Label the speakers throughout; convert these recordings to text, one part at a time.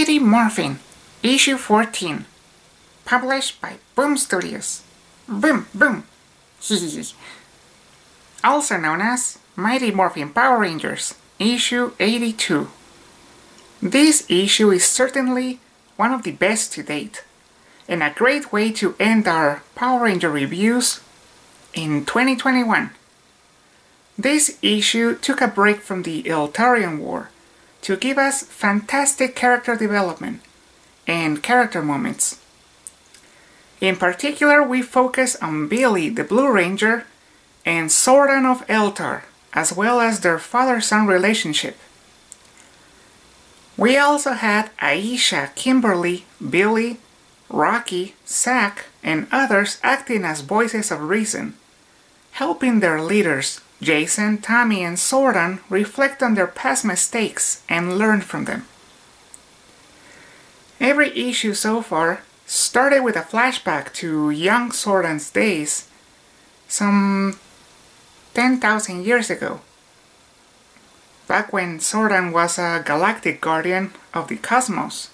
Speaker 1: Mighty Morphin, Issue 14, published by Boom Studios. Boom, boom, hehehe. Also known as Mighty Morphin Power Rangers, Issue 82. This issue is certainly one of the best to date, and a great way to end our Power Ranger reviews in 2021. This issue took a break from the Eltarian War to give us fantastic character development and character moments. In particular, we focus on Billy the Blue Ranger and Zordon of Eltar, as well as their father-son relationship. We also had Aisha, Kimberly, Billy, Rocky, Zack, and others acting as voices of reason, helping their leaders, Jason, Tommy, and Zordon, reflect on their past mistakes and learn from them. Every issue so far started with a flashback to young Zordon's days, some 10,000 years ago, back when Zordon was a galactic guardian of the cosmos.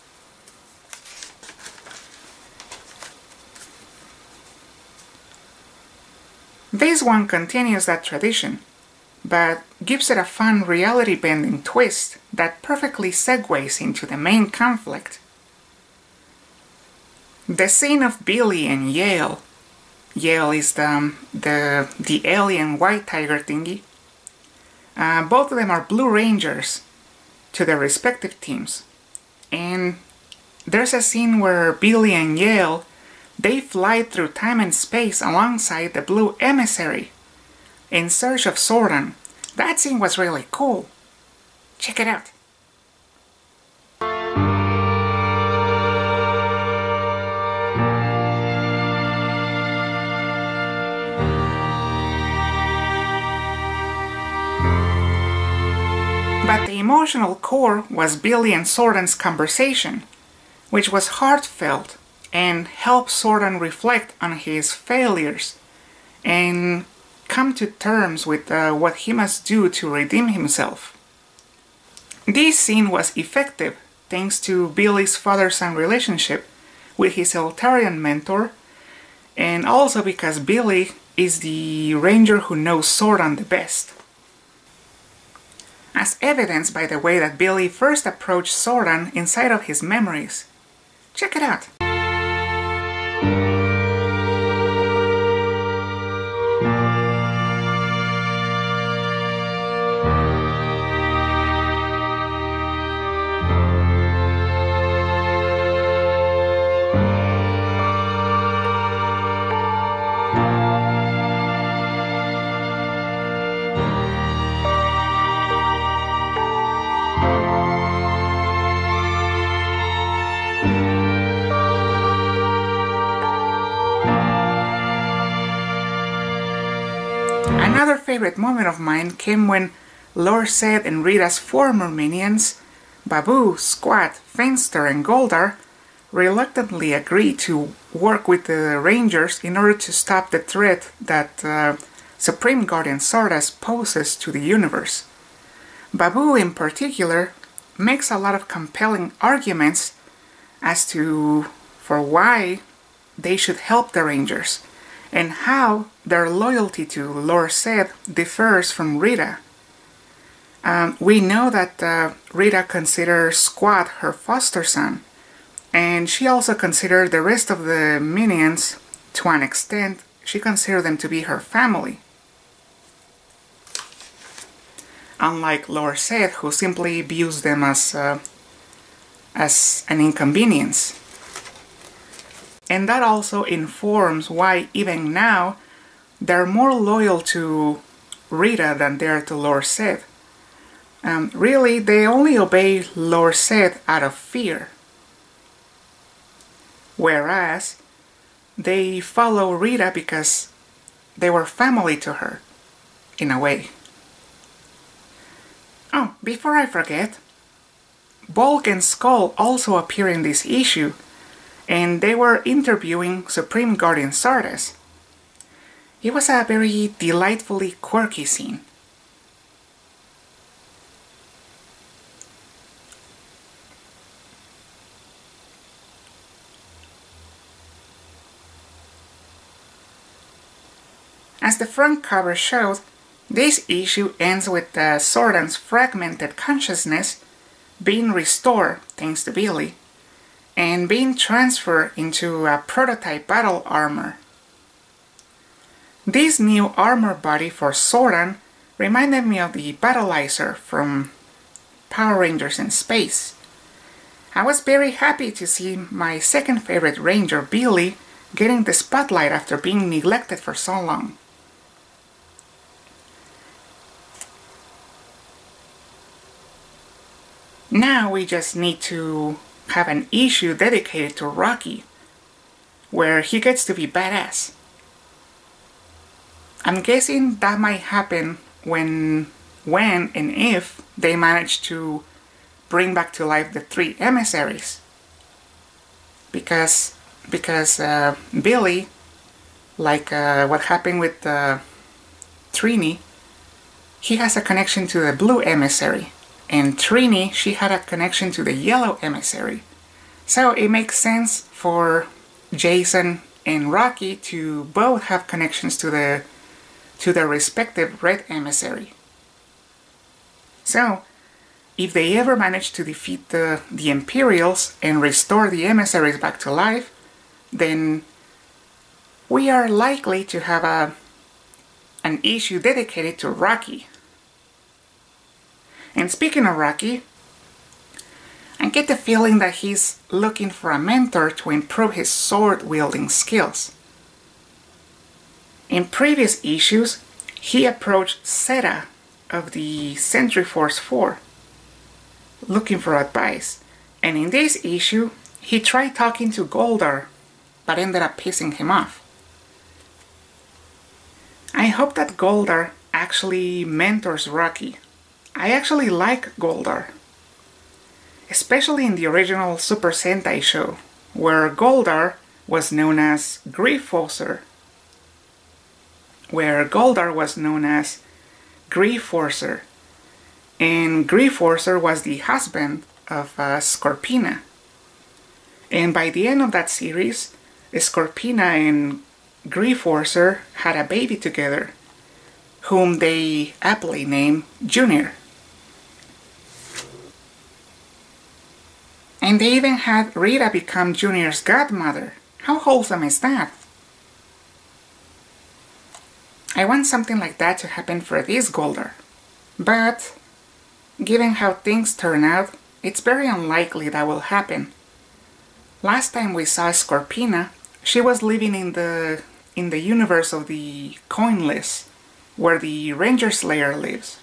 Speaker 1: This one continues that tradition, but gives it a fun reality-bending twist that perfectly segues into the main conflict. The scene of Billy and Yale is the alien white tiger thingy. Both of them are Blue Rangers to their respective teams, and there's a scene where Billy and Yale, they fly through time and space alongside the Blue Emissary in search of Zordon. That scene was really cool. Check it out. But the emotional core was Billy and Zordon's conversation, which was heartfelt and helped Zordon reflect on his failures and come to terms with what he must do to redeem himself. This scene was effective thanks to Billy's father-son relationship with his Eltarian mentor, and also because Billy is the ranger who knows Zordon the best. As evidenced by the way that Billy first approached Zordon inside of his memories. Check it out! Another favorite moment of mine came when Lord Zed and Rita's former minions, Babu, Squat, Finster, and Goldar, reluctantly agreed to work with the Rangers in order to stop the threat that Supreme Guardian Zardoz poses to the universe. Babu, in particular, makes a lot of compelling arguments as to why they should help the Rangers, and how their loyalty to Lord Zed differs from Rita. We know that Rita considers Squad her foster son, and she also considered the rest of the minions, to an extent, she considered them to be her family. Unlike Lord Zed, who simply views them as an inconvenience. And that also informs why, even now, they're more loyal to Rita than they are to Lord Zed. Really, they only obey Lord Zed out of fear. Whereas, they follow Rita because they were family to her, in a way. Oh, before I forget, Bulk and Skull also appear in this issue, and they were interviewing Supreme Guardian Zardoz. It was a very delightfully quirky scene. As the front cover showed, this issue ends with Zordon's fragmented consciousness being restored thanks to Billy, and being transferred into a prototype battle armor. This new armor body for Zordon reminded me of the Battleizer from Power Rangers in Space. I was very happy to see my second favorite Ranger, Billy, getting the spotlight after being neglected for so long. Now we just need to have an issue dedicated to Rocky, where he gets to be badass. I'm guessing that might happen when and if they manage to bring back to life the 3 emissaries. Because Billy, like what happened with Trini, he has a connection to the blue emissary. And Trini, she had a connection to the yellow emissary. So it makes sense for Jason and Rocky to both have connections to their respective red emissary. So, if they ever manage to defeat the Imperials and restore the emissaries back to life, then we are likely to have an issue dedicated to Rocky. And speaking of Rocky, I get the feeling that he's looking for a mentor to improve his sword-wielding skills. In previous issues, he approached Zeta of the Sentry Force 4, looking for advice, and in this issue, he tried talking to Goldar, but ended up pissing him off. I hope that Goldar actually mentors Rocky. I actually like Goldar, especially in the original Super Sentai show, where Goldar was known as Grieforcer, and Grieforcer was the husband of Scorpina. And by the end of that series, Scorpina and Grieforcer had a baby together, whom they aptly named Junior. And they even had Rita become Junior's godmother. How wholesome is that? I want something like that to happen for this Goldar. But, given how things turn out, it's very unlikely that will happen. Last time we saw Scorpina, she was living in the universe of the Coinless, where the Ranger Slayer lives.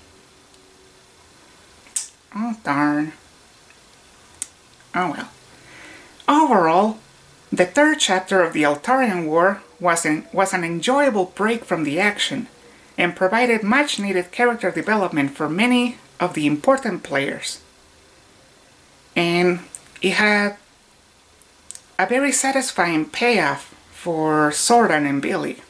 Speaker 1: Oh darn. Oh well. Overall, the third chapter of the Eltarian War was an enjoyable break from the action, and provided much needed character development for many of the important players. And it had a very satisfying payoff for Zordon and Billy.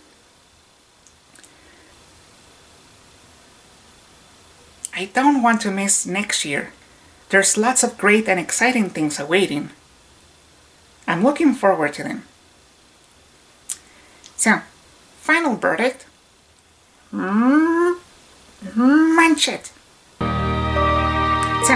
Speaker 1: I don't want to miss next year. There's lots of great and exciting things awaiting. I'm looking forward to them. So, final verdict. Munch it. So,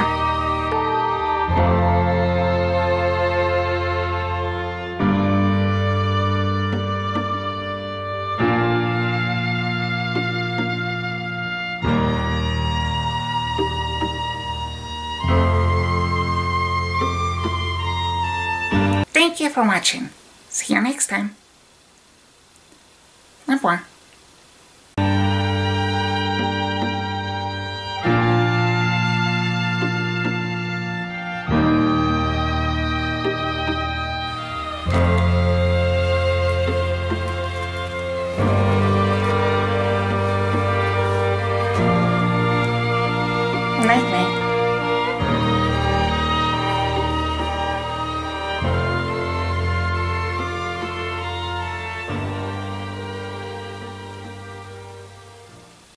Speaker 1: thank you for watching. See you next time. Au revoir. Night night.